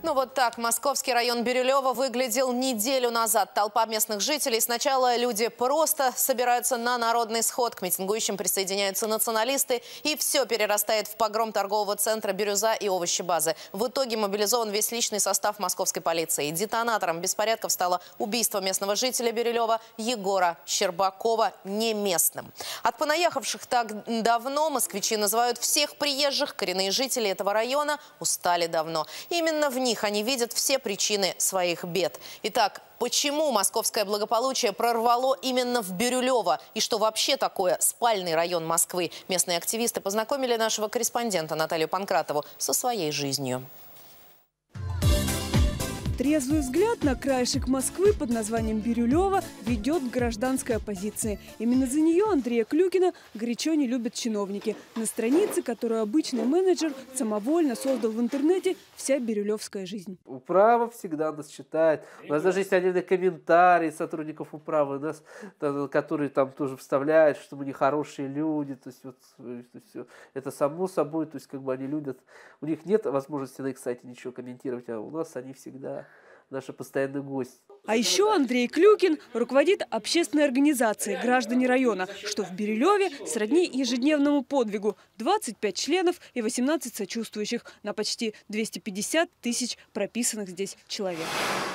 Ну вот так московский район Бирюлево выглядел неделю назад. Толпа местных жителей. Сначала люди просто собираются на народный сход. К митингующим присоединяются националисты. И все перерастает в погром торгового центра «Бирюза» и овощебазы. В итоге мобилизован весь личный состав московской полиции. Детонатором беспорядков стало убийство местного жителя Бирюлева Егора Щербакова, не местным. От понаехавших так давно москвичи называют всех приезжих. Коренные жители этого района устали давно. Именно в них они видят все причины своих бед. Итак, почему московское благополучие прорвало именно в Бирюлево? И что вообще такое спальный район Москвы? Местные активисты познакомили нашего корреспондента Наталью Панкратову со своей жизнью. Трезвый взгляд на краешек Москвы под названием Бирюлево ведет к гражданской оппозиции. Именно за нее Андрея Клюкина горячо не любят чиновники. На странице, которую обычный менеджер самовольно создал в интернете, вся бирюлевская жизнь. Управа всегда нас читает. У нас даже есть отдельные комментарии сотрудников управы, нас, которые там тоже вставляют, что мы нехорошие люди. То есть, вот, все. Это само собой, то есть как бы они любят. У них нет возможности на их сайте ничего комментировать, а у нас они всегда наши постоянные гости. А еще Андрей Клюкин руководит общественной организацией «Граждане района», что в Бирюлеве сродни ежедневному подвигу. 25 членов и 18 сочувствующих на почти 250 тысяч прописанных здесь человек.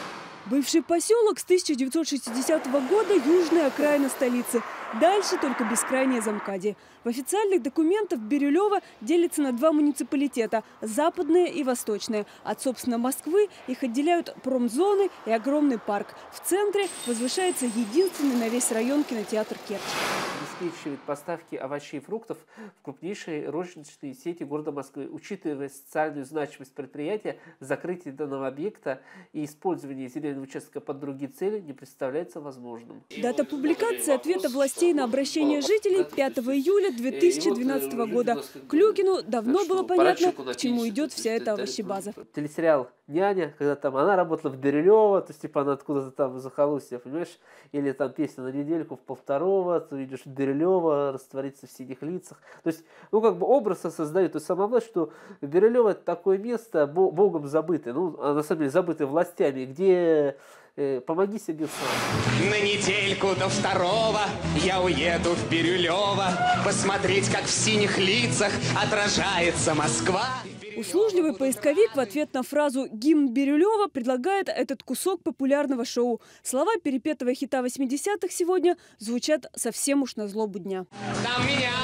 Бывший поселок с 1960 года – южная окраина столицы. Дальше только бескрайнее Замкадье. В официальных документах Бирюлево делится на два муниципалитета – западное и восточное. От, собственно, Москвы их отделяют промзоны и огромный парк. В центре возвышается единственный на весь район кинотеатр «Керчь». Обеспечивает поставки овощей и фруктов в крупнейшие розничные сети города Москвы. Учитывая социальную значимость предприятия, закрытие данного объекта и использование земельного участка под другие цели не представляется возможным. Дата публикации ответа властей на обращение жителей 5 июля 2012 года. Клюкину давно было понятно, к чему идет вся эта овощебаза. Телесериал «Няня», когда там она работала в Бирюлево, то есть типа она откуда-то там из захолустья, понимаешь? Или там песня «На недельку» в полвторого, ты видишь Бирюлево, раствориться в синих лицах. То есть, ну как бы образ создают. То есть сама власть, что Бирюлево это такое место, Богом забытое, ну а на самом деле забытое властями, где помоги себе сам. На недельку до второго я уеду в Бирюлево, посмотреть, как в синих лицах отражается Москва. Услужливый поисковик в ответ на фразу «Гимн Бирюлева» предлагает этот кусок популярного шоу. Слова перепетого хита 80-х сегодня звучат совсем уж на злобу дня. Там меня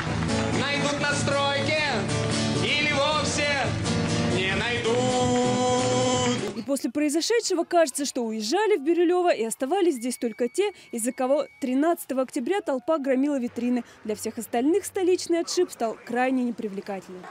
найдут на стройке или вовсе не найдут. И после произошедшего кажется, что уезжали в Бирюлево и оставались здесь только те, из-за кого 13 октября толпа громила витрины. Для всех остальных столичный отшиб стал крайне непривлекательным.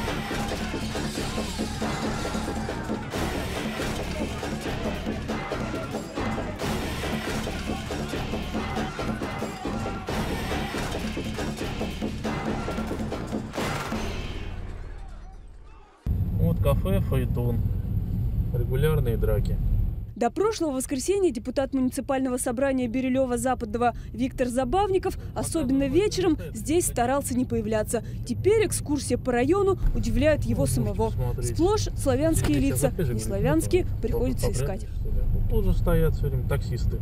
Вот кафе «Фаэтон». Регулярные драки. До прошлого воскресенья депутат муниципального собрания Бирюлева-Западного Виктор Забавников, особенно вечером, здесь старался не появляться. Теперь экскурсия по району удивляет его самого. Сплошь славянские лица. Неславянские приходится искать. Тут же стоят все время таксисты.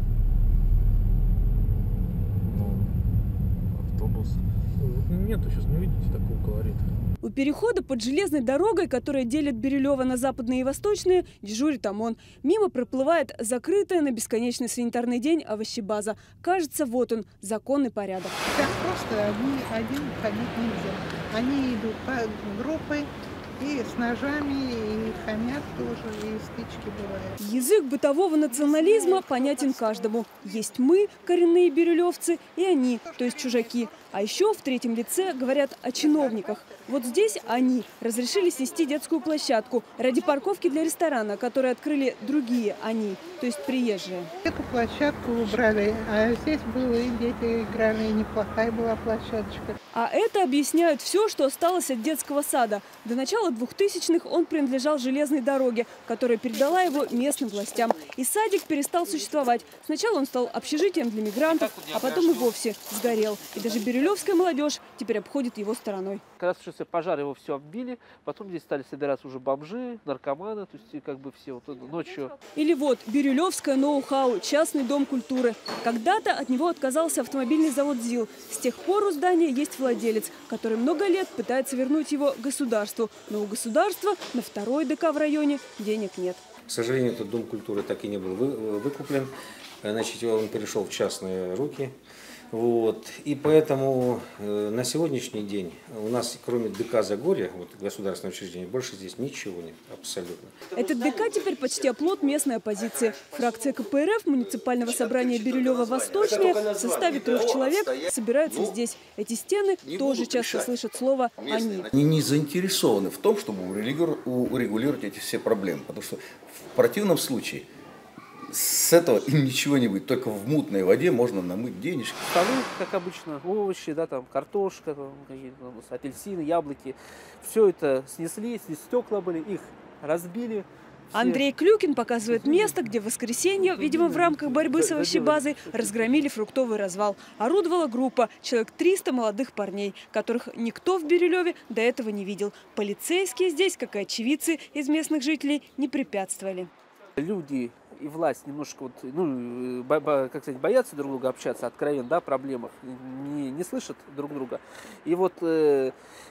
Автобус. Нету сейчас, не видите, такого колорита. У перехода под железной дорогой, которая делит Бирюлево на западные и восточные, дежурит ОМОН. Мимо проплывает закрытая на бесконечный санитарный день овощебаза. Кажется, вот он, закон и порядок. Так просто один ходить нельзя. Они идут по группе и с ножами, и хамят тоже, и стычки бывают. Язык бытового национализма понятен каждому. Есть мы, коренные бирюлевцы, и они, то есть чужаки. А еще в третьем лице говорят о чиновниках. Вот здесь они разрешили снести детскую площадку ради парковки для ресторана, который открыли другие они, то есть приезжие. Эту площадку убрали, а здесь было и дети играли, и неплохая была площадочка. А это объясняет все, что осталось от детского сада. До начала 2000-х он принадлежал железной дороге, которая передала его местным властям. И садик перестал существовать. Сначала он стал общежитием для мигрантов, а потом и вовсе сгорел. И даже Бирюлево бирюлевская молодежь теперь обходит его стороной. Когда случился пожар, его все оббили, потом здесь стали собираться уже бомжи, наркоманы, то есть как бы все вот ночью. Или вот бирюлевское ноу-хау, частный дом культуры. Когда-то от него отказался автомобильный завод ЗИЛ. С тех пор у здания есть владелец, который много лет пытается вернуть его государству. Но у государства на второй ДК в районе денег нет. К сожалению, этот дом культуры так и не был выкуплен. Значит, он перешел в частные руки. Вот. И поэтому на сегодняшний день у нас, кроме ДК Загорье, вот, государственного учреждения, больше здесь ничего нет, абсолютно. Этот ДК теперь почти оплот местной оппозиции. Фракция КПРФ муниципального собрания Бирюлево-Восточное в составе 3 человек собирается здесь. Эти стены тоже часто слышат слово «они». Они не заинтересованы в том, чтобы урегулировать эти все проблемы, потому что в противном случае с этого им ничего не будет. Только в мутной воде можно намыть денежки. Столы, как обычно, овощи, да, там картошка, там, апельсины, яблоки. Все это снесли, стекла были, их разбили. Андрей Клюкин показывает место, где в воскресенье, видимо, в рамках борьбы с овощебазой, разгромили фруктовый развал. Орудовала группа, человек 300 молодых парней, которых никто в Бирюлеве до этого не видел. Полицейские здесь, как и очевидцы из местных жителей, не препятствовали. Люди и власть немножко вот, ну, как сказать, боятся друг друга общаться откровенно, да, о проблемах, не слышат друг друга. И вот все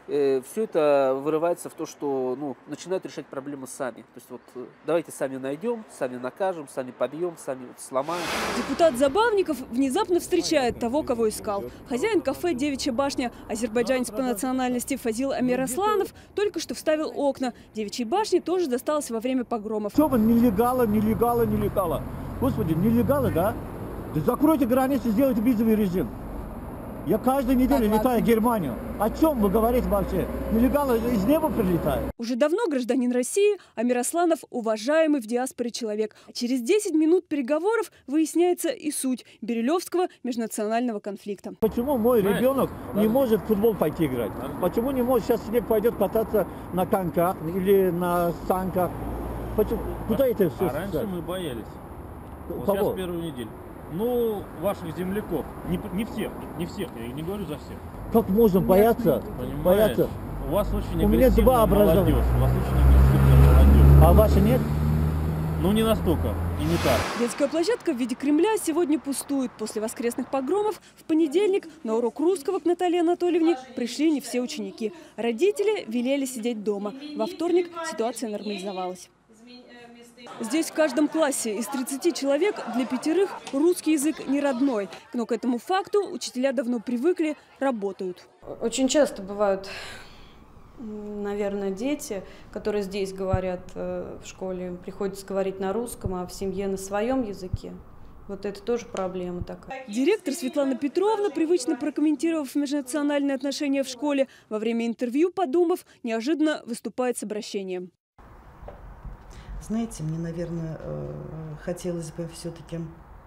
это вырывается в то, что, ну, начинают решать проблемы сами. То есть вот давайте сами найдем, сами накажем, сами побьем, сами вот сломаем. Депутат Забавников внезапно встречает того, кого искал. Хозяин кафе «Девичья башня», азербайджанец по национальности Фазил Амирасланов, только что вставил окна. «Девичьей башне» тоже досталось во время погромов. Что вы нелегалы. Господи, нелегалы, да? Закройте границы, сделайте визовый режим. Я каждую неделю летаю в Германию. О чем вы говорите вообще? Нелегалы из неба прилетают. Уже давно гражданин России, Амирасланов уважаемый в диаспоре человек. Через 10 минут переговоров выясняется и суть бирюлевского межнационального конфликта. Почему мой ребенок не может в футбол пойти играть? Почему не может? Сейчас снег пойдет кататься на коньках или на санках. Куда это все? Раньше мы боялись. Вот Кого? сейчас первую неделю. Ну, ваших земляков. Не всех, я не говорю за всех. Как можно бояться? Бояться. У вас очень У меня 2 образования. молодежь. У вас очень агрессивная молодежь. А ваша нет? Ну, не настолько и не так. Детская площадка в виде Кремля сегодня пустует. После воскресных погромов в понедельник на урок русского к Наталье Анатольевне пришли не все ученики. Родители велели сидеть дома. Во вторник ситуация нормализовалась. Здесь в каждом классе из 30 человек для 5 русский язык не родной. Но к этому факту учителя давно привыкли, работают. Очень часто бывают, наверное, дети, которые здесь говорят в школе, приходится говорить на русском, а в семье на своем языке. Вот это тоже проблема такая. Директор Светлана Петровна, привычно прокомментировав межнациональные отношения в школе, во время интервью, подумав, неожиданно выступает с обращением. Знаете, мне, наверное, хотелось бы все-таки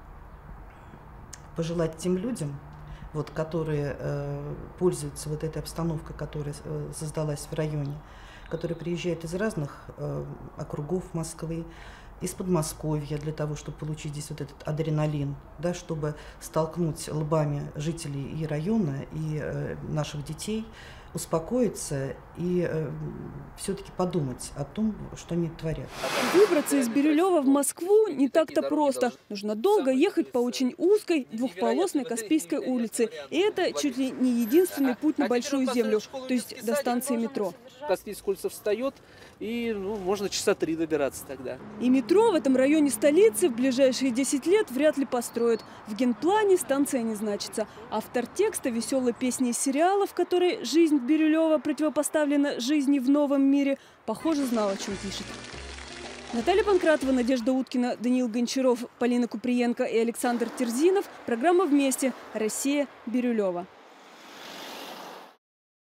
пожелать тем людям, вот, которые пользуются вот этой обстановкой, которая создалась в районе, которые приезжают из разных округов Москвы, из Подмосковья, для того, чтобы получить здесь вот этот адреналин, да, чтобы столкнуть лбами жителей и района, и наших детей, успокоиться и все-таки подумать о том, что они творят. Выбраться из Бирюлева в Москву не так-то просто. Нужно долго ехать по очень узкой двухполосной Каспийской улице. И это чуть ли не единственный путь на Большую Землю, то есть до станции метро. Каспийская улица встает, и можно часа 3 добираться тогда. И метро в этом районе столицы в ближайшие 10 лет вряд ли построят. В генплане станция не значится. Автор текста веселой песни из сериала, в которой жизнь Бирюлева противопоставлена жизни в новом мире, похоже, знал, о чем пишет. Наталья Панкратова, Надежда Уткина, Даниил Гончаров, Полина Куприенко и Александр Терзинов. Программа «Вместе. Россия. Бирюлева».